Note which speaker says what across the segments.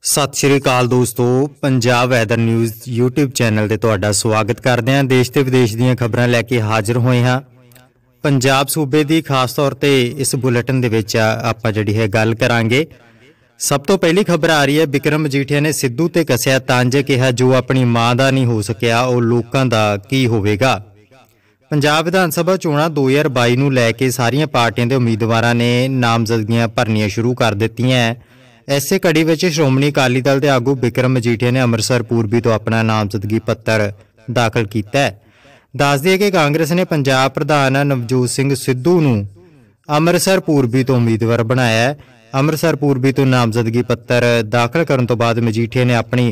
Speaker 1: सत श्री अकाल दोस्तों, Punjab weather news YouTube channel ते तुहाडा स्वागत करते हैं। देश ते विदेश दीयां खबरां लैके हाजिर होए हां। पंजाब सूबे दी खास तौर ते इस बुलेटिन दे विच आपां जिहड़ी है गल करांगे। सब तो पहली खबर आ रही है, बिक्रम मजीठिया ने सिद्धू ते कसिया तंज, कहा जो अपनी मां दा नहीं हो सकिया वो लोकां दा की होवेगा। पंजाब विधान सभा चोणां 2022 नूं लैके सारियां पार्टियां दे उम्मीदवारां ने नामजदगियां भरनियां शुरू कर दित्तियां। इसे कड़ी विच श्रोमणी अकाली दल के आगू बिक्रम मजीठिया ने अमृतसर पूर्बी तो अपना नामजदगी पत्र दाखिल किया है। दस दिए कि कांग्रेस ने पंजाब प्रधान नवजोत सिंह सिद्धू नूं अमृतसर पूर्बी तो उम्मीदवार बनाया है। अमृतसर पूर्बी तो नामजदगी पत्र दाखिल करने तो बाद मजीठिया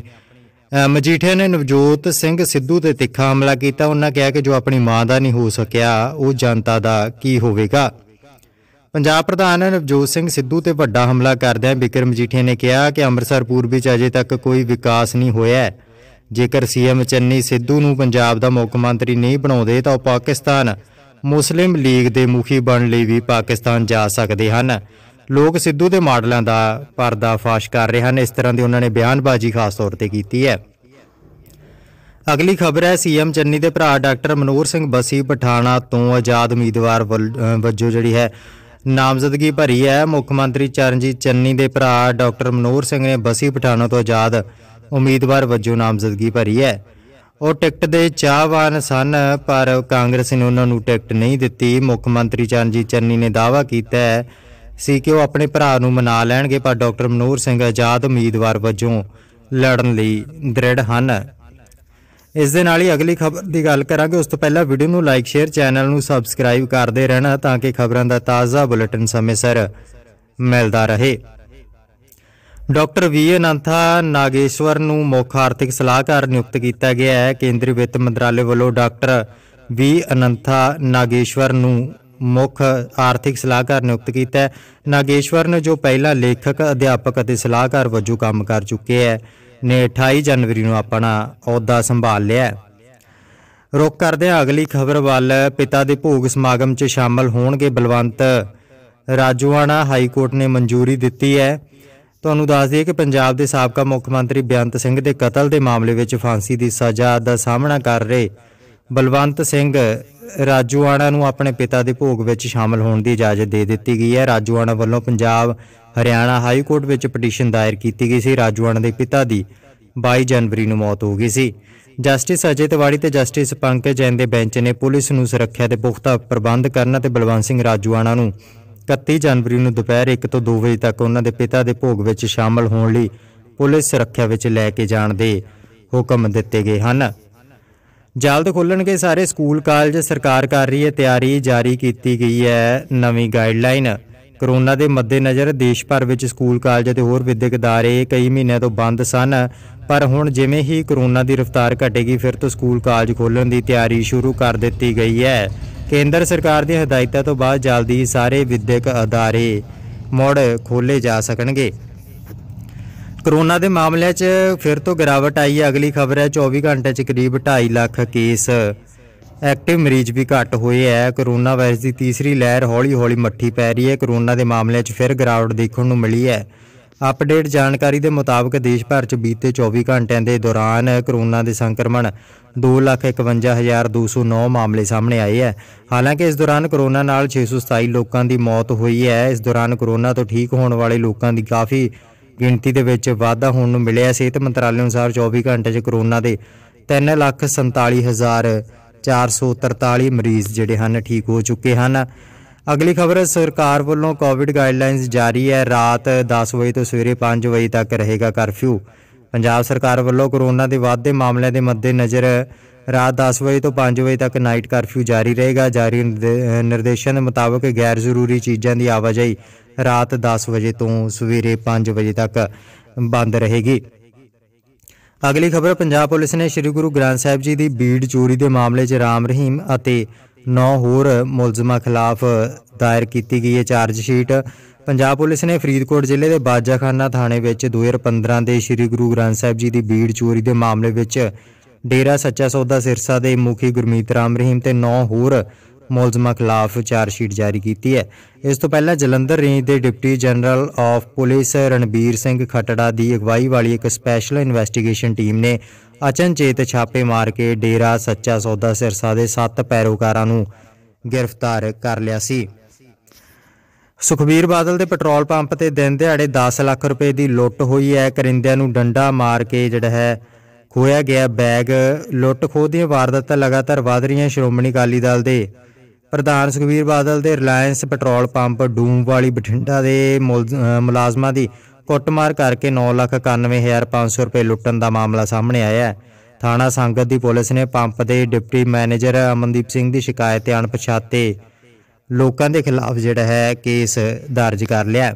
Speaker 1: ने नवजोत सिंह सिद्धू ते तिखा हमला किया। उन्होंने कहा कि जो अपनी मां दा नहीं हो सकिया वो जनता दा की होवेगा। पंजाब प्रधान नवजोत सिंह सिद्धू ते वड्डा हमला करदे बिक्रम मजीठिया ने कहा कि अमृतसर पूर्बी च अजे तक कोई विकास नहीं होया है। जेकर सीएम चन्नी सिद्धू नूं पंजाब दा मुख मंत्री नहीं बनाउंदे तां पाकिस्तान मुस्लिम लीग दे मुखी बनने लई भी पाकिस्तान जा सकदे हन। लोग सिद्धू दे मॉडलां दा पर्दाफाश कर रहे हैं। इस तरह की उन्होंने बयानबाजी खास तौर पर की है। अगली खबर है, सीएम चन्नी दे भरा डॉक्टर मनोहर सिंह बसी पठाणा तो आजाद उम्मीदवार वजों जिहड़ी है नामजदगी भरी है। मुख्यमंत्री चरणजीत चन्नी दे भरा डॉक्टर मनोहर सिंह ने बसी पठाणा तो आजाद उम्मीदवार वजों नामजदगी भरी है। और टिकट के चाहवान सन पर कांग्रेस ने उन्होंने टिकट नहीं दी। मुख्यमंत्री चरणजीत चन्नी ने दावा किया सी कि वो अपने भरा नूं मना लैणगे, पर डॉक्टर मनोहर सिंह आजाद उम्मीदवार वजों लड़न लई दृढ़ हन। इस दे नाल ही अगली खबर की गल करांगे। उस तो पहला वीडियो नूं लाइक शेयर चैनल नूं सबसक्राइब करते रहना ताकि खबरों का ताज़ा बुलेटिन समय सिर मिलता रहे। डॉक्टर वी अनंथा नागेश्वर नूं मुख आर्थिक सलाहकार नियुक्त किया गया है। केंद्रीय वित्त मंत्रालय वालों डॉक्टर वी अनंथा नागेश्वर नूं मुख आर्थिक सलाहकार नियुक्त किया है। नागेश्वर ने जो पहला लेखक अध्यापक और सलाहकार वजों काम कर चुके हैं ने 28 जनवरी को अपना अहुदा संभाल लिया। रुख करदे अगली खबर वाल। पिता के भोग समागम च शामिल होणगे बलवंत राजोआणा, हाईकोर्ट ने मंजूरी दी है। तुहानूं दस दईए कि पंजाब के साबका मुख्यमंत्री बेअंत सिंह के कतल के मामले में फांसी की सज़ा का सामना कर रहे बलवंत सिंह राजोआणा नूं अपने पिता के भोग में शामिल होने की इजाजत दे दी गई है। राजोआणा वालों पंजाब हरियाणा हाईकोर्ट में पटीशन दायर की गई सी। राजोआणा के पिता की 22 जनवरी को मौत हो गई सी। जस्टिस अजय तिवाड़ी ते जस्टिस पंकज जैन के बेंच ने पुलिस नूं सुरक्षा के पुख्ता प्रबंध करना ते बलवंत सिंह राजोआणा नूं 31 जनवरी को दोपहर 1 तो 2 बजे तक उन्होंने पिता के भोग में शामिल होने लई पुलिस सुरक्षा में लैके जाण दे हुक्म दिते गए हैं। जल्द खुलणगे सारे स्कूल कॉलेज, सरकार कर रही है तैयारी। जारी की गई है नवीं गाइडलाइन। कोरोना के मद्देनज़र देश भर में स्कूल कॉलेज ते होर विद्यक अदारे कई महीनों तो बंद सन, पर हुण जिवें ही कोरोना की रफ्तार घटेगी फिर तो स्कूल कॉलेज खोलण की तैयारी शुरू कर दी गई है। केंद्र सरकार दी हिदायतां तो बाद जल्दी ही सारे विद्यक अदारे मुड़ खोले जा सकणगे। कोरोना के मामलों च फिर तो गिरावट आई है। अगली खबर है, 24 घंटे च करीब 2.5 लाख केस एक्टिव मरीज भी घट हुए है। कोरोना वायरस की तीसरी लहर हौली हौली मट्ठी पै रही है। कोरोना के मामलों च फिर गिरावट देखने को मिली है। अपडेट जानकारी के मुताबिक देश भर च बीते 24 घंटिया के दौरान कोरोना के संक्रमण 2,51,209 मामले सामने आए हैं। हालांकि इस दौरान कोरोना नाल 627 लोगों की मौत हुई है। इस दौरान कोरोना तो ठीक होने वाले लोगों की काफ़ी गिणती के विच वाधा होने मिले। सेहत मंत्रालय अनुसार 24 घंटे च कोरोना के 3,47,443 मरीज जिहड़े हन ठीक हो चुके हैं। अगली खबर, सरकार वालों कोविड गाइडलाइनस जारी है। रात 10 बजे तो सवेरे 5 बजे तक रहेगा कर्फ्यू। पंजाब सरकार वालों कोरोना के वाधे मामलों के मद्देनज़र रात 10 बजे तो 5 बजे तक नाइट कर्फ्यू जारी रहेगा। जारी निर्देशों के मुताबिक गैर जरूरी चीज़ों की आवाजाही रात 10 बजे तो सवेरे 5 बजे तक बंद रहेगी। अगली खबर, पंजाब पुलिस ने श्री गुरु ग्रंथ साहिब जी की बीड़ चोरी के मामले च राम रहीम और 9 होर मुलजमां खिलाफ दायर की गई है चार्जशीट। पंजाब पुलिस ने फरीदकोट जिले के बाजाखाना थाने में 2015 के श्री गुरु ग्रंथ साहिब जी की बीड़ चोरी के मामले में डेरा सच्चा सौदा सिरसा के मुखी गुरमीत राम रहीम ते 9 होर ਮੁਲਜ਼ਮਾਂ ਖਿਲਾਫ ਚਾਰਜਸ਼ੀਟ ਜਾਰੀ ਕੀਤੀ ਹੈ। ਇਸ ਤੋਂ ਪਹਿਲਾਂ ਜਲੰਧਰ ਰੇਂਜ ਦੇ deputy general of police Ranbir Singh Khattra ਦੀ ਅਗਵਾਈ ਵਾਲੀ ਇੱਕ ਸਪੈਸ਼ਲ ਇਨਵੈਸਟੀਗੇਸ਼ਨ ਟੀਮ ਨੇ ਅਚਨਚੇਤ ਛਾਪੇ ਮਾਰ ਕੇ ਡੇਰਾ ਸੱਚਾ ਸੌਦਾ ਸਿਰਸਾ ਦੇ 7 ਪੈਰੋਕਾਰਾਂ ਨੂੰ ਗ੍ਰਿਫਤਾਰ ਕਰ ਲਿਆ ਸੀ। ਸੁਖਬੀਰ ਬਾਦਲ ਦੇ ਪੈਟਰੋਲ ਪੰਪ ਤੇ ਦਿਨ ਦਿਹਾੜੇ 10 ਲੱਖ ਰੁਪਏ ਦੀ ਲੁੱਟ ਹੋਈ ਹੈ। ਕਰਿੰਦਿਆਂ ਨੂੰ ਡੰਡਾ ਮਾਰ ਕੇ ਖੋਇਆ ਗਿਆ ਬੈਗ। ਲੁੱਟ ਖੋਹ ਦੀਆਂ ਵਾਰਦਾਤਾਂ ਲਗਾਤਾਰ ਵਧ ਰਹੀਆਂ। ਸ਼੍ਰੋਮਣੀ ਅਕਾਲੀ ਦਲ ਦੇ ਪ੍ਰਧਾਨ ਸੁਖਬੀਰ ਬਾਦਲ ਦੇ Reliance petrol pump Dumwali Bathinda ਦੇ ਮੁਲਾਜ਼ਮਾਂ ਦੀ ਕੁੱਟਮਾਰ ਕਰਕੇ 9,91,500 ਰੁਪਏ ਲੁੱਟਣ ਦਾ ਮਾਮਲਾ ਸਾਹਮਣੇ ਆਇਆ ਹੈ। ਥਾਣਾ ਸੰਗਤ ਦੀ ਪੁਲਿਸ ਨੇ ਪੰਪ ਦੇ ਡਿਪਟੀ ਮੈਨੇਜਰ ਅਮਨਦੀਪ ਸਿੰਘ ਦੀ ਸ਼ਿਕਾਇਤ ਤੇ ਅਣਪਛਾਤੇ ਲੋਕਾਂ ਦੇ ਖਿਲਾਫ ਕੇਸ ਦਰਜ ਕਰ ਲਿਆ।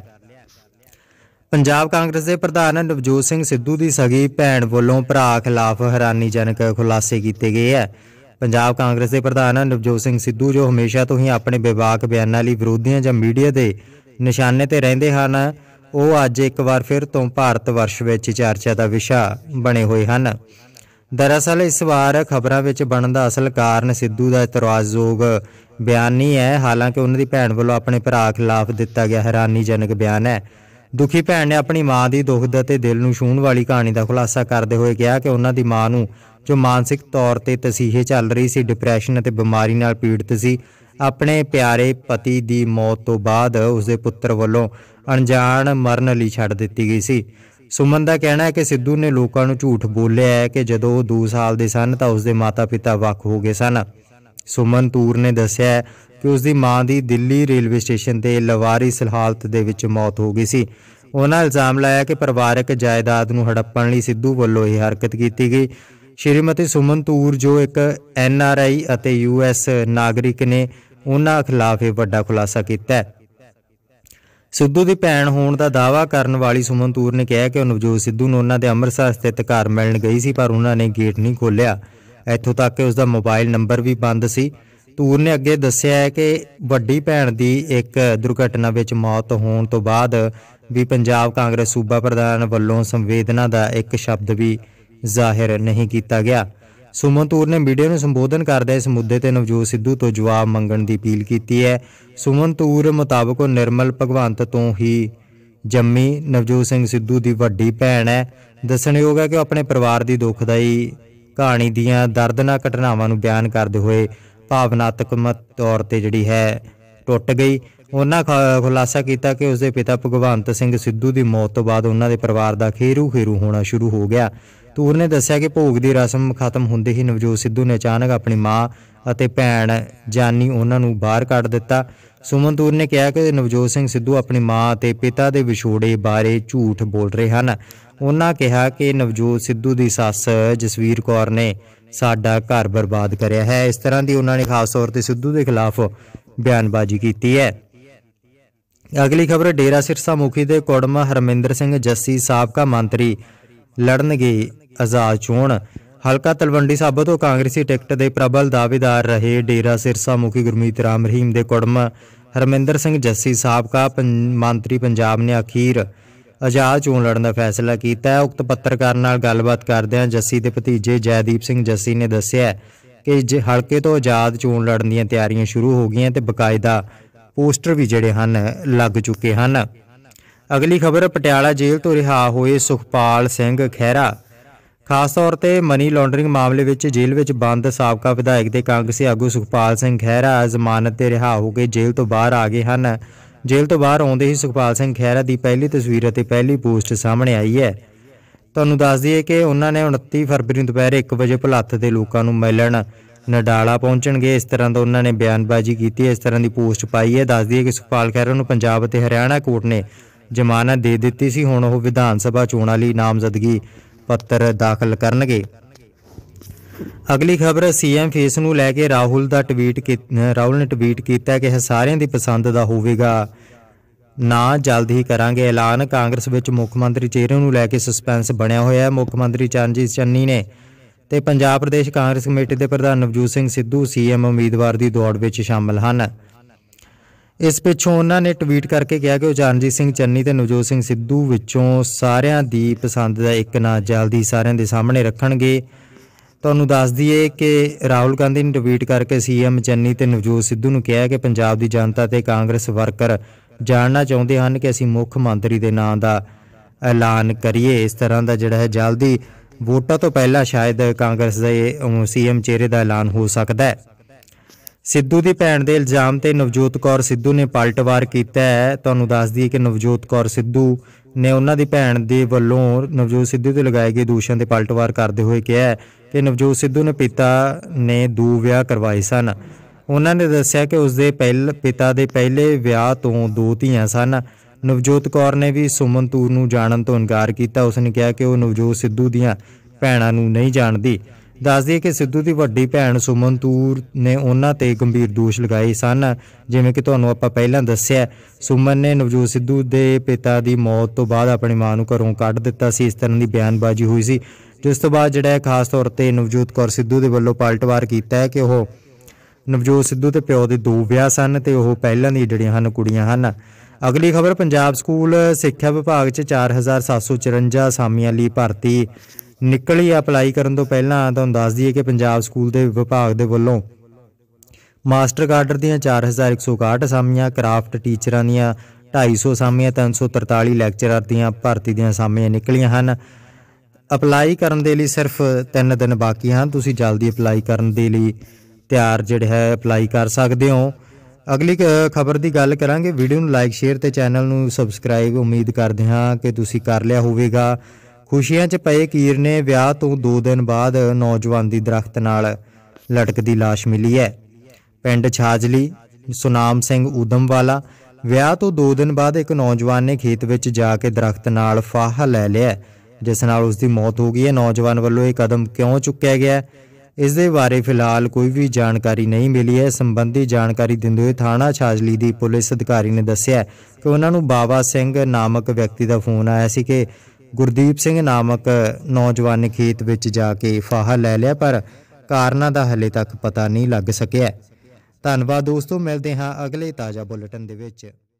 Speaker 1: ਪੰਜਾਬ ਕਾਂਗਰਸ ਦੇ ਪ੍ਰਧਾਨ ਨਵਜੋਤ ਸਿੰਘ ਸਿੱਧੂ ਦੀ ਸਗੀ ਭੈਣ ਵੱਲੋਂ ਭਰਾ ਖਿਲਾਫ ਹੈਰਾਨੀਜਨਕ ਖੁਲਾਸੇ ਕੀਤੇ ਗਏ ਹੈ। ਪੰਜਾਬ ਕਾਂਗਰਸ ਦੇ ਪ੍ਰਧਾਨ ਨਵਜੋਤ ਸਿੰਘ ਸਿੱਧੂ ਜੋ ਹਮੇਸ਼ਾ ਤੋਂ ਹੀ ਆਪਣੇ ਬੇਬਾਕ ਬਿਆਨਾਂ ਲਈ ਵਿਰੋਧੀਆਂ ਜਾਂ ਮੀਡੀਆ ਦੇ ਨਿਸ਼ਾਨੇ ਤੇ ਰਹਿੰਦੇ ਹਨ, ਉਹ ਅੱਜ ਇੱਕ ਵਾਰ ਫਿਰ ਤੋਂ ਭਾਰਤ ਵਰਸ਼ ਵਿੱਚ ਚਰਚਾ ਦਾ ਵਿਸ਼ਾ ਬਣੇ ਹੋਏ ਹਨ। ਦਰਅਸਲ ਇਸ ਵਾਰ ਖਬਰਾਂ ਵਿੱਚ ਬਣਨ ਦਾ ਅਸਲ ਕਾਰਨ ਸਿੱਧੂ ਦਾ ਇਤਰਾਜ਼ਯੋਗ ਬਿਆਨ ਨਹੀਂ ਹੈ, ਹਾਲਾਂਕਿ ਉਹਨਾਂ ਦੀ ਭੈਣ ਵੱਲੋਂ ਆਪਣੇ ਭਰਾ ਖਿਲਾਫ ਦਿੱਤਾ ਗਿਆ ਹੈਰਾਨੀਜਨਕ ਬਿਆਨ ਹੈ। ਦੁਖੀ ਭੈਣ ਨੇ ਆਪਣੀ ਮਾਂ ਦੀ ਦੁਖਦ ਅਤੇ ਦਿਲ ਨੂੰ ਛੂਹਣ ਵਾਲੀ ਕਹਾਣੀ ਦਾ ਖੁਲਾਸਾ ਕਰਦੇ ਹੋਏ ਕਿਹਾ ਕਿ ਉਹਨਾਂ ਦੀ ਮਾਂ ਨੂੰ ਜੋ ਮਾਨਸਿਕ ਤੌਰ ਤੇ ਤਸੀਹੇ ਚੱਲ ਰਹੀ ਸੀ, ਡਿਪਰੈਸ਼ਨ ਅਤੇ ਬਿਮਾਰੀ ਨਾਲ ਪੀੜਤ ਸੀ, ਆਪਣੇ ਪਿਆਰੇ ਪਤੀ ਦੀ ਮੌਤ ਤੋਂ ਬਾਅਦ ਉਸਦੇ ਪੁੱਤਰ ਵੱਲੋਂ ਅਣਜਾਣ ਮਰਨ ਲਈ ਛੱਡ ਦਿੱਤੀ ਗਈ ਸੀ। ਸੁਮਨ ਦਾ ਕਹਿਣਾ ਹੈ ਕਿ ਸਿੱਧੂ ਨੇ ਲੋਕਾਂ ਨੂੰ ਝੂਠ ਬੋਲਿਆ ਹੈ ਕਿ ਜਦੋਂ ਉਹ 2 ਸਾਲ ਦੇ ਸਨ ਤਾਂ ਉਸਦੇ ਮਾਤਾ-ਪਿਤਾ ਵੱਖ ਹੋ ਗਏ ਸਨ। ਸੁਮਨ ਤੂਰ ਨੇ ਦੱਸਿਆ ਕਿ ਉਸਦੀ ਮਾਂ ਦੀ ਦਿੱਲੀ ਰੇਲਵੇ ਸਟੇਸ਼ਨ ਤੇ ਲਵਾਰਿਸ ਹਾਲਤ ਦੇ ਵਿੱਚ ਮੌਤ ਹੋ ਗਈ ਸੀ। ਉਹਨਾਂ ਇਲਜ਼ਾਮ ਲਾਇਆ ਕਿ ਪਰਿਵਾਰਕ ਜਾਇਦਾਦ ਨੂੰ ਹੜੱਪਣ ਲਈ ਸਿੱਧੂ ਵੱਲੋਂ ਇਹ ਹਰਕਤ ਕੀਤੀ ਗਈ। ਸ਼੍ਰੀਮਤੀ ਸੁਮਨ ਤੂਰ ਜੋ ਇੱਕ NRI ਅਤੇ US ਨਾਗਰਿਕ ਨੇ, ਉਹਨਾਂ ਖਿਲਾਫ ਇਹ ਵੱਡਾ ਖੁਲਾਸਾ ਕੀਤਾ ਹੈ। ਸਿੱਧੂ ਦੀ ਭੈਣ ਹੋਣ ਦਾ ਦਾਅਵਾ ਕਰਨ ਵਾਲੀ ਸੁਮਨ ਤੂਰ ਨੇ ਕਿਹਾ ਕਿ ਉਹ ਨਵਜੋਤ ਸਿੱਧੂ ਨੂੰ ਉਹਨਾਂ ਦੇ ਅੰਮ੍ਰਿਤਸਰ ਸਥਿਤ ਘਰ ਮਿਲਣ ਗਈ ਸੀ, ਪਰ ਉਹਨਾਂ ਨੇ ਗੇਟ ਨਹੀਂ ਖੋਲ੍ਹਿਆ। ਇੱਥੋਂ ਤੱਕ ਕਿ ਉਸਦਾ ਮੋਬਾਈਲ ਨੰਬਰ ਵੀ ਬੰਦ ਸੀ। ਤੂਰ ਨੇ ਅੱਗੇ ਦੱਸਿਆ ਹੈ ਕਿ ਵੱਡੀ ਭੈਣ ਦੀ ਇੱਕ ਦੁਰਘਟਨਾ ਵਿੱਚ ਮੌਤ ਹੋਣ ਤੋਂ ਬਾਅਦ ਵੀ ਪੰਜਾਬ ਕਾਂਗਰਸ ਸੂਬਾ ਪ੍ਰਧਾਨ ਵੱਲੋਂ ਸੰਵੇਦਨਾ ਦਾ ਇੱਕ ਸ਼ਬਦ ਵੀ ਜ਼ਾਹਿਰ ਨਹੀਂ ਕੀਤਾ ਗਿਆ। ਸੁਮਨ ਤੂਰ ਨੇ ਮੀਡੀਆ ਨੂੰ ਸੰਬੋਧਨ ਕਰਦਿਆਂ ਇਸ ਮੁੱਦੇ ਤੇ ਨਵਜੋਤ ਸਿੱਧੂ ਤੋਂ ਜਵਾਬ ਮੰਗਣ ਦੀ ਅਪੀਲ ਕੀਤੀ ਹੈ। ਸੁਮਨ ਤੂਰ ਮੁਤਾਬਕ ਉਹ ਨਿਰਮਲ ਭਗਵੰਤ ਤੋਂ ਹੀ ਜੰਮੀ ਨਵਜੋਤ ਸਿੰਘ ਸਿੱਧੂ ਦੀ ਵੱਡੀ ਭੈਣ ਹੈ। ਦੱਸਣਯੋਗ ਹੈ ਕਿ ਉਹ ਆਪਣੇ ਪਰਿਵਾਰ ਦੀ ਦੁਖਦਾਈ ਕਹਾਣੀ ਦੀਆਂ ਦਰਦਨਾਕ ਘਟਨਾਵਾਂ ਨੂੰ ਬਿਆਨ ਕਰਦੇ ਹੋਏ ਭਾਵਨਾਤਮਕ ਤੌਰ ਤੇ ਟੁੱਟ ਗਈ। ਉਹਨਾਂ ਖੁਲਾਸਾ ਕੀਤਾ ਕਿ ਉਸਦੇ ਪਿਤਾ ਭਗਵੰਤ ਸਿੰਘ ਸਿੱਧੂ ਦੀ ਮੌਤ ਤੋਂ ਬਾਅਦ ਉਹਨਾਂ ਦੇ ਪਰਿਵਾਰ ਦਾ ਖੇਰੂ ਹੋਣਾ ਸ਼ੁਰੂ ਹੋ ਗਿਆ। ਤੂਰ ਨੇ ਦੱਸਿਆ ਕਿ ਭੋਗ ਦੀ ਰਸਮ ਖਤਮ ਹੁੰਦੇ ਹੀ ਨਵਜੋਤ ਸਿੱਧੂ ਨੇ ਅਚਾਨਕ ਆਪਣੀ ਮਾਂ ਅਤੇ ਭੈਣ ਜਾਨੀ ਉਹਨਾਂ ਨੂੰ ਬਾਹਰ ਕੱਢ ਦਿੱਤਾ। ਸੁਮਨ ਤੂਰ ਨੇ ਕਿਹਾ ਕਿ ਨਵਜੋਤ ਸਿੰਘ ਸਿੱਧੂ ਆਪਣੀ ਮਾਂ ਅਤੇ ਪਿਤਾ ਦੇ ਵਿਛੋੜੇ ਬਾਰੇ ਝੂਠ ਬੋਲ ਰਹੇ ਹਨ। ਉਹਨਾਂ ਕਿਹਾ ਕਿ ਨਵਜੋਤ ਸਿੱਧੂ ਦੀ ਸੱਸ ਜਸਵੀਰ ਕੌਰ ਨੇ ਸਾਡਾ ਘਰ ਬਰਬਾਦ ਕਰਿਆ ਹੈ। ਇਸ ਤਰ੍ਹਾਂ ਦੀ ਉਹਨਾਂ ਨੇ ਖਾਸ ਤੌਰ ਤੇ ਸਿੱਧੂ ਦੇ ਖਿਲਾਫ ਬਿਆਨਬਾਜ਼ੀ ਕੀਤੀ ਹੈ। ਅਗਲੀ ਖਬਰ, ਡੇਰਾ ਸਿਰਸਾ ਮੁਖੀ ਦੇ ਕੁੜਮ ਹਰਮਿੰਦਰ ਸਿੰਘ ਜੱਸੀ ਸਾਬਕਾ ਮੰਤਰੀ ਲੜਨਗੇ ਆਜ਼ਾਦ ਚੋਣ। ਹਲਕਾ ਤਲਵੰਡੀ ਸਾਬੋ ਤੋਂ ਕਾਂਗਰਸੀ ਟਿਕਟ ਦੇ ਪ੍ਰਬਲ ਦਾਅਵੇਦਾਰ ਰਹੇ ਡੇਰਾ ਸਿਰਸਾ ਮੁਖੀ ਗੁਰਮੀਤ ਰਾਮ ਰਹੀਮ ਦੇ ਕੁੜਮ ਹਰਮਿੰਦਰ ਸਿੰਘ ਜੱਸੀ ਸਾਬਕਾ ਮੰਤਰੀ ਪੰਜਾਬ ਨੇ ਅਖੀਰ ਆਜ਼ਾਦ ਚੋਣ ਲੜਨ ਦਾ ਫੈਸਲਾ ਕੀਤਾ ਹੈ। ਉਕਤ ਪੱਤਰਕਾਰ ਨਾਲ ਗੱਲਬਾਤ ਕਰਦਿਆਂ ਜੱਸੀ ਦੇ ਭਤੀਜੇ ਜੈਦੀਪ ਸਿੰਘ ਜੱਸੀ ਨੇ ਦੱਸਿਆ ਕਿ ਹਲਕੇ ਤੋਂ ਆਜ਼ਾਦ ਚੋਣ ਲੜਨ ਦੀਆਂ ਤਿਆਰੀਆਂ ਸ਼ੁਰੂ ਹੋ ਗਈਆਂ ਤੇ ਬਕਾਇਦਾ ਪੋਸਟਰ ਵੀ ਲੱਗ ਚੁੱਕੇ ਹਨ। ਅਗਲੀ ਖਬਰ, ਪਟਿਆਲਾ ਜੇਲ੍ਹ ਤੋਂ ਰਿਹਾ ਹੋਏ ਸੁਖਪਾਲ ਸਿੰਘ ਖਹਿਰਾ। ਖਾਸ ਤੌਰ ਤੇ ਮਨੀ ਲਾਂਡਰਿੰਗ ਮਾਮਲੇ ਵਿੱਚ ਜੇਲ੍ਹ ਵਿੱਚ ਬੰਦ ਸਾਬਕਾ ਵਿਧਾਇਕ ਤੇ ਕਾਂਗਰਸੀ ਆਗੂ ਸੁਖਪਾਲ ਸਿੰਘ ਖਹਿਰਾ ਜ਼ਮਾਨਤ ਤੇ ਰਿਹਾ ਹੋ ਕੇ ਜੇਲ੍ਹ ਤੋਂ ਬਾਹਰ ਆ ਗਏ ਹਨ। ਜੇਲ੍ਹ ਤੋਂ ਬਾਹਰ ਆਉਂਦੇ ਹੀ ਸੁਖਪਾਲ ਸਿੰਘ ਖਹਿਰਾ ਦੀ ਪਹਿਲੀ ਤਸਵੀਰ ਅਤੇ ਪਹਿਲੀ ਪੋਸਟ ਸਾਹਮਣੇ ਆਈ ਹੈ। ਤੁਹਾਨੂੰ ਦੱਸ ਦਈਏ ਕਿ ਉਹਨਾਂ ਨੇ 29 ਫਰਵਰੀ ਨੂੰ ਦੁਪਹਿਰ 1 ਵਜੇ ਭੁਲੱਥ ਦੇ ਲੋਕਾਂ ਨੂੰ ਮਿਲਣ ਨਡਾਲਾ ਪਹੁੰਚਣਗੇ, ਇਸ ਤਰ੍ਹਾਂ ਦਾ ਉਹਨਾਂ ਨੇ ਬਿਆਨਬਾਜ਼ੀ ਕੀਤੀ। ਇਸ ਤਰ੍ਹਾਂ ਦੀ ਪੋਸਟ ਪਾਈ ਹੈ। ਦੱਸ ਦਈਏ ਕਿ ਸੁਖਪਾਲ ਖਹਿਰਾ ਨੂੰ ਪੰਜਾਬ ਅਤੇ ਹਰਿਆਣਾ ਕੋਰਟ ਨੇ ਜ਼ਮਾਨਤ ਦੇ ਦਿੱਤੀ ਸੀ। ਹੁਣ ਉਹ ਵਿਧਾਨ ਸਭਾ ਚੋਣਾਂ ਲਈ ਨਾਮਜ਼ਦਗੀ ਪੱਤਰ ਦਾਖਲ ਕਰਨਗੇ। ਅਗਲੀ ਖਬਰ, CM ਫੇਸ ਨੂੰ ਲੈ ਕੇ ਰਾਹੁਲ ਨੇ ਟਵੀਟ ਕੀਤਾ ਕਿ ਇਹ ਸਾਰਿਆਂ ਦੀ ਪਸੰਦ ਦਾ ਹੋਵੇਗਾ, ਨਾ ਜਲਦ ਹੀ ਕਰਾਂਗੇ ਐਲਾਨ। ਕਾਂਗਰਸ ਵਿੱਚ ਮੁੱਖ ਮੰਤਰੀ ਚਿਹਰੇ ਨੂੰ ਲੈ ਕੇ ਸਸਪੈਂਸ ਬਣਿਆ ਹੋਇਆ ਹੈ। ਮੁੱਖ ਮੰਤਰੀ ਚਰਨਜੀਤ ਚੰਨੀ ਨੇ ਤੇ ਪੰਜਾਬ ਪ੍ਰਦੇਸ਼ ਕਾਂਗਰਸ ਕਮੇਟੀ ਦੇ ਪ੍ਰਧਾਨ ਨਵਜੋਤ ਸਿੰਘ ਸਿੱਧੂ CM ਉਮੀਦਵਾਰ ਦੀ ਦੌੜ ਵਿੱਚ ਸ਼ਾਮਲ ਹਨ। ਇਸ ਪਿੱਛੋਂ ਉਹਨਾਂ ਨੇ ਟਵੀਟ ਕਰਕੇ ਕਿਹਾ ਕਿ ਉਹ ਚਰਨਜੀਤ ਸਿੰਘ ਚੰਨੀ ਤੇ ਨਵਜੋਤ ਸਿੰਘ ਸਿੱਧੂ ਵਿੱਚੋਂ ਸਾਰਿਆਂ ਦੀ ਪਸੰਦ ਦਾ ਇੱਕ ਨਾਂ ਜਲਦੀ ਸਾਰਿਆਂ ਦੇ ਸਾਹਮਣੇ ਰੱਖਣਗੇ। ਤੁਹਾਨੂੰ ਦੱਸ ਦਈਏ ਕਿ ਰਾਹੁਲ ਗਾਂਧੀ ਨੇ ਟਵੀਟ ਕਰਕੇ ਸੀਐਮ ਚੰਨੀ ਤੇ ਨਵਜੋਤ ਸਿੱਧੂ ਨੂੰ ਕਿਹਾ ਕਿ ਪੰਜਾਬ ਦੀ ਜਨਤਾ ਤੇ ਕਾਂਗਰਸ ਵਰਕਰ ਜਾਣਨਾ ਚਾਹੁੰਦੇ ਹਨ ਕਿ ਅਸੀਂ ਮੁੱਖ ਮੰਤਰੀ ਦੇ ਨਾਂ ਦਾ ਐਲਾਨ ਕਰੀਏ। ਇਸ ਤਰ੍ਹਾਂ ਦਾ ਜਿਹੜਾ ਹੈ ਜਲਦੀ ਵੋਟਾਂ ਤੋਂ ਪਹਿਲਾਂ ਸ਼ਾਇਦ ਕਾਂਗਰਸ ਦੇ ਸੀਐਮ ਚਿਹਰੇ ਦਾ ਐਲਾਨ ਹੋ ਸਕਦਾ ਹੈ। ਸਿੱਧੂ ਦੀ ਭੈਣ ਦੇ ਇਲਜ਼ਾਮ ਤੇ ਨਵਜੋਤ ਕੌਰ ਸਿੱਧੂ ਨੇ ਪਲਟਵਾਰ ਕੀਤਾ ਹੈ। ਤੁਹਾਨੂੰ ਦੱਸ ਦਈਏ ਕਿ ਨਵਜੋਤ ਕੌਰ ਸਿੱਧੂ ਨੇ ਉਹਨਾਂ ਦੀ ਭੈਣ ਦੇ ਵੱਲੋਂ ਨਵਜੋਤ ਸਿੱਧੂ ਤੇ ਲਗਾਏ ਗਏ ਦੋਸ਼ਾਂ ਤੇ ਪਲਟਵਾਰ ਕਰਦੇ ਹੋਏ ਕਿਹਾ ਕਿ ਨਵਜੋਤ ਸਿੱਧੂ ਨੇ ਪਿਤਾ ਨੇ 2 ਵਿਆਹ ਕਰਵਾਏ ਸਨ। ਉਹਨਾਂ ਨੇ ਦੱਸਿਆ ਕਿ ਉਸਦੇ ਪਿਤਾ ਦੇ ਪਹਿਲੇ ਵਿਆਹ ਤੋਂ 2 ਧੀਆਂ ਸਨ। ਨਵਜੋਤ ਕੌਰ ਨੇ ਵੀ ਸੁਮਨ ਤੂਰ ਨੂੰ ਜਾਣਨ ਤੋਂ ਇਨਕਾਰ ਕੀਤਾ। ਉਸਨੇ ਕਿਹਾ ਕਿ ਉਹ ਨਵਜੋਤ ਸਿੱਧੂ ਦੀਆਂ ਭੈਣਾਂ ਨੂੰ ਨਹੀਂ ਜਾਣਦੀ। ਦੱਸ ਦਈਏ ਕਿ ਸਿੱਧੂ ਦੀ ਵੱਡੀ ਭੈਣ ਸੁਮਨ ਤੂਰ ਨੇ ਉਹਨਾਂ ਤੇ ਗੰਭੀਰ ਦੋਸ਼ ਲਗਾਏ ਸਨ। ਜਿਵੇਂ ਕਿ ਤੁਹਾਨੂੰ ਆਪਾਂ ਪਹਿਲਾਂ ਦੱਸਿਆ, ਸੁਮਨ ਨੇ ਨਵਜੋਤ ਸਿੱਧੂ ਦੇ ਪਿਤਾ ਦੀ ਮੌਤ ਤੋਂ ਬਾਅਦ ਆਪਣੀ ਮਾਂ ਨੂੰ ਘਰੋਂ ਕੱਢ ਦਿੱਤਾ ਸੀ। ਇਸ ਤਰ੍ਹਾਂ ਦੀ ਬਿਆਨਬਾਜ਼ੀ ਹੋਈ ਸੀ, ਜਿਸ ਤੋਂ ਬਾਅਦ ਜਿਹੜਾ ਖਾਸ ਤੌਰ ਤੇ ਨਵਜੋਤ ਕੌਰ ਸਿੱਧੂ ਦੇ ਵੱਲੋਂ ਪਲਟਵਾਰ ਕੀਤਾ ਹੈ ਕਿ ਉਹ ਨਵਜੋਤ ਸਿੱਧੂ ਦੇ ਪਿਓ ਦੇ 2 ਵਿਆਹ ਸਨ ਤੇ ਉਹ ਪਹਿਲਾਂ ਦੀ ਜਿਹੜੀਆਂ ਹਨ ਕੁੜੀਆਂ ਹਨ। ਅਗਲੀ ਖਬਰ, ਪੰਜਾਬ ਸਕੂਲ ਸਿੱਖਿਆ ਵਿਭਾਗ 'ਚ 4754 ਅਸਾਮੀਆਂ ਲਈ ਭਰਤੀ ਨਿਕਲੀ। ਅਪਲਾਈ ਕਰਨ ਤੋਂ ਪਹਿਲਾਂ ਤੁਹਾਨੂੰ ਦੱਸ ਦਈਏ ਕਿ ਪੰਜਾਬ ਸਕੂਲ ਦੇ ਵਿਭਾਗ ਦੇ ਵੱਲੋਂ ਮਾਸਟਰ ਕਾਡਰ ਦੀਆਂ 4161 ਅਸਾਮੀਆਂ, ਕਰਾਫਟ ਟੀਚਰਾਂ ਦੀਆਂ 250 ਅਸਾਮੀਆਂ, 343 ਲੈਕਚਰਰ ਦੀਆਂ ਭਰਤੀ ਦੀਆਂ ਅਸਾਮੀਆਂ ਨਿਕਲੀਆਂ ਹਨ। ਅਪਲਾਈ ਕਰਨ ਦੇ ਲਈ ਸਿਰਫ 3 ਦਿਨ ਬਾਕੀ ਹਨ। ਤੁਸੀਂ ਜਲਦੀ ਅਪਲਾਈ ਕਰਨ ਦੇ ਲਈ ਤਿਆਰ ਜਿਹੜੇ ਹੈ ਅਪਲਾਈ ਕਰ ਸਕਦੇ ਹੋ। ਅਗਲੀ ਖਬਰ ਦੀ ਗੱਲ ਕਰਾਂਗੇ। ਵੀਡੀਓ ਨੂੰ ਲਾਈਕ, ਸ਼ੇਅਰ ਤੇ ਚੈਨਲ ਨੂੰ ਸਬਸਕ੍ਰਾਈਬ ਉਮੀਦ ਕਰਦੇ ਹਾਂ ਕਿ ਤੁਸੀਂ ਕਰ ਲਿਆ ਹੋਵੇਗਾ। ਖੁਸ਼ੀਆਂ 'ਚ ਪਏ ਕੀਰ ਨੇ ਵਿਆਹ ਤੋਂ 2 ਦਿਨ ਬਾਅਦ ਨੌਜਵਾਨ ਦੀ ਦਰਖਤ ਨਾਲ ਲਟਕਦੀ ਲਾਸ਼ ਮਿਲੀ ਹੈ। ਪਿੰਡ ਛਾਜਲੀ, ਸੁਨਾਮ ਸਿੰਘ ਊਧਮਵਾਲਾ। ਵਿਆਹ ਤੋਂ 2 ਦਿਨ ਬਾਅਦ ਇੱਕ ਨੌਜਵਾਨ ਨੇ ਖੇਤ ਵਿੱਚ ਜਾ ਕੇ ਦਰਖਤ ਨਾਲ ਫਾਹਾ ਲੈ ਲਿਆ, ਜਿਸ ਨਾਲ ਉਸ ਦੀ ਮੌਤ ਹੋ ਗਈ ਹੈ। ਨੌਜਵਾਨ ਵੱਲੋਂ ਇਹ ਕਦਮ ਕਿਉਂ ਚੁੱਕਿਆ ਗਿਆ, ਇਸ ਦੇ ਬਾਰੇ ਫਿਲਹਾਲ ਕੋਈ ਵੀ ਜਾਣਕਾਰੀ ਨਹੀਂ ਮਿਲੀ ਹੈ। ਸੰਬੰਧੀ ਜਾਣਕਾਰੀ ਦਿੰਦੇ ਹੋਏ ਥਾਣਾ ਛਾਜਲੀ ਦੀ ਪੁਲਿਸ ਅਧਿਕਾਰੀ ਨੇ ਦੱਸਿਆ ਕਿ ਉਹਨਾਂ ਨੂੰ ਬਾਬਾ ਸਿੰਘ ਨਾਮਕ ਵਿਅਕਤੀ ਦਾ ਫੋਨ ਆਇਆ ਸੀ ਕਿ ਗੁਰਦੀਪ ਸਿੰਘ ਨਾਮਕ ਨੌਜਵਾਨ ਨੇ ਖੇਤ ਵਿੱਚ ਜਾ ਕੇ ਫਾਹਾ ਲੈ ਲਿਆ, ਪਰ ਕਾਰਨਾਂ ਦਾ ਹਾਲੇ ਤੱਕ ਪਤਾ ਨਹੀਂ ਲੱਗ ਸਕਿਆ। ਧੰਨਵਾਦ ਦੋਸਤੋ, ਮਿਲਦੇ ਹਾਂ ਅਗਲੇ ਤਾਜ਼ਾ ਬੁਲੇਟਿਨ ਦੇ ਵਿੱਚ।